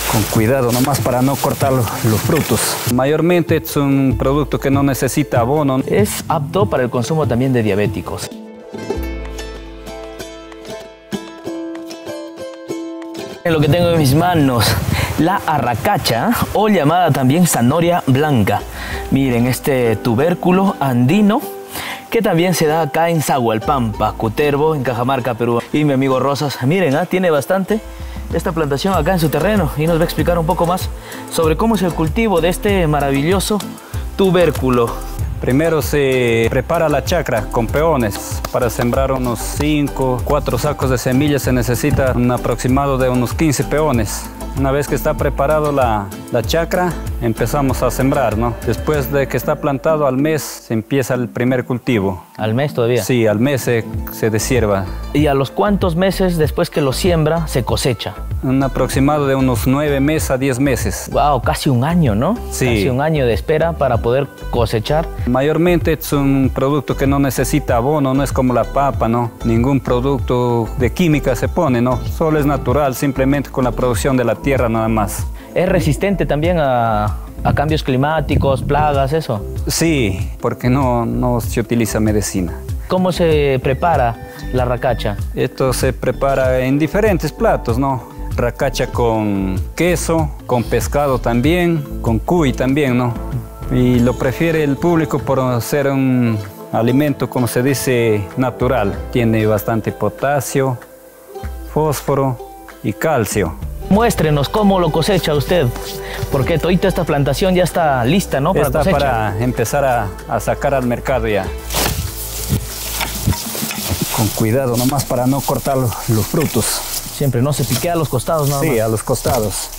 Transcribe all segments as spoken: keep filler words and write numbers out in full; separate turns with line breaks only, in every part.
Con cuidado nomás para no cortar los, los frutos. Mayormente es un producto que no necesita abono.
Es apto para el consumo también de diabéticos. En lo que tengo en mis manos, la arracacha, o llamada también zanahoria blanca. Miren, este tubérculo andino que también se da acá en Zahualpampa, Cutervo, en Cajamarca, Perú. Y mi amigo Rosas, miren, ¿eh? tiene bastante esta plantación acá en su terreno y nos va a explicar un poco más sobre cómo es el cultivo de este maravilloso tubérculo.
Primero se prepara la chacra con peones. Para sembrar unos cinco, cuatro sacos de semillas se necesita un aproximado de unos quince peones. Una vez que está preparado la, la chacra, empezamos a sembrar, ¿no? Después de que está plantado, al mes se empieza el primer cultivo.
¿Al mes todavía?
Sí, al mes se, se deshierva.
¿Y a los cuántos meses después que lo siembra se cosecha?
Un aproximado de unos nueve meses a diez meses.
Wow, casi un año, ¿no?
Sí.
Casi un año de espera para poder cosechar.
Mayormente es un producto que no necesita abono, no es como la papa, ¿no? Ningún producto de química se pone, ¿no? Solo es natural, simplemente con la producción de la tierra nada más.
¿Es resistente también a, a cambios climáticos, plagas, eso?
Sí, porque no, no se utiliza medicina.
¿Cómo se prepara la racacha?
Esto se prepara en diferentes platos, ¿no? Racacha con queso, con pescado también, con cuy también, ¿no? Y lo prefiere el público por ser un alimento, como se dice, natural. Tiene bastante potasio, fósforo y calcio.
Muéstrenos cómo lo cosecha usted, porque toda esta plantación ya está lista, ¿no? Para
está
cosecha.
Para empezar a, a sacar al mercado ya. Con cuidado nomás para no cortar los, los frutos.
Siempre, no se piquea a los costados nada más.
Sí, a los costados.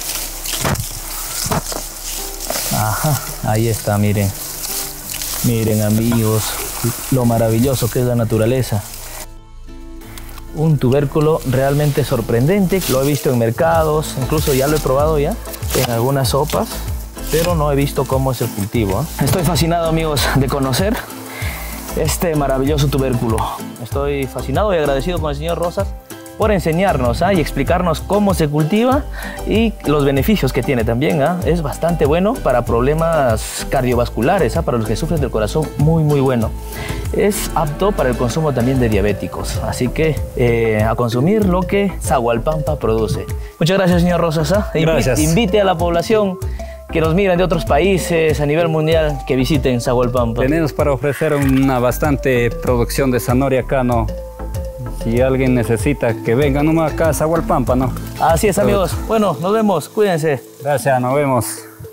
Ajá, ahí está, miren. Miren, amigos, lo maravilloso que es la naturaleza. Un tubérculo realmente sorprendente. Lo he visto en mercados, incluso ya lo he probado ya en algunas sopas, pero no he visto cómo es el cultivo, ¿eh? Estoy fascinado, amigos, de conocer este maravilloso tubérculo. Estoy fascinado y agradecido con el señor Rosas por enseñarnos ¿eh? y explicarnos cómo se cultiva y los beneficios que tiene también. ¿eh? Es bastante bueno para problemas cardiovasculares, ¿eh? para los que sufren del corazón, muy muy bueno. Es apto para el consumo también de diabéticos, así que eh, a consumir lo que Zahualpampa produce. Muchas gracias, señor Rosas. ¿eh?
Gracias.
Invite, invite a la población que nos miran de otros países a nivel mundial que visiten Zahualpampa.
Tenemos para ofrecer una bastante producción de zanahoria acá, ¿no? Si alguien necesita que venga nomás acá a Zahualpampa, ¿no?
Así es, amigos. Bueno, nos vemos. Cuídense.
Gracias, nos vemos.